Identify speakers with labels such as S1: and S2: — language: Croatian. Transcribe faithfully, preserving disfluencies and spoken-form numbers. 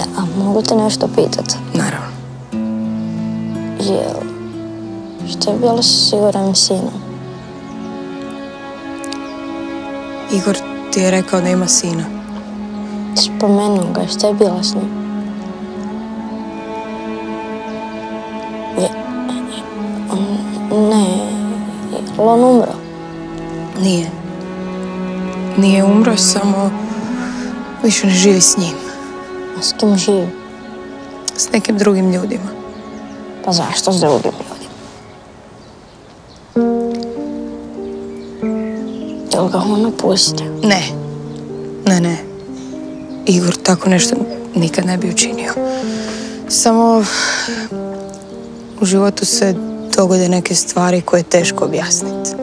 S1: a mogu te nešto pitat?
S2: Naravno.
S1: Jel, što je bilo s Igorom sinom?
S2: Igor ti je rekao da ima sina.
S1: Spomenuo ga, što je bilo s njim? Je, ne, je li on umro?
S2: Nije. Nije umro, samo više ne živi s njim.
S1: A s kim živi?
S2: S nekim drugim ljudima.
S1: Pa zašto s drugim ljudima? Jel ga on napustio?
S2: Ne. Ne, ne. Igor tako nešto nikad ne bi učinio. Samo u životu se dogode neke stvari koje je teško objasniti.